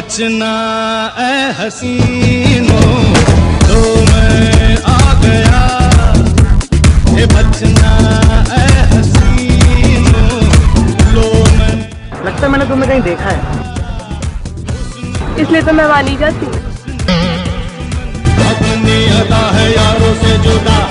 बचना ए हसीनों, लो मैं आ गया। ये बचना ए हसीनों, लो मैं। लगता है मैंने तुम्हें कहीं देखा है, इसलिए तो मैं वहां नहीं जाती। अपनी अदा है यारों से जुदा।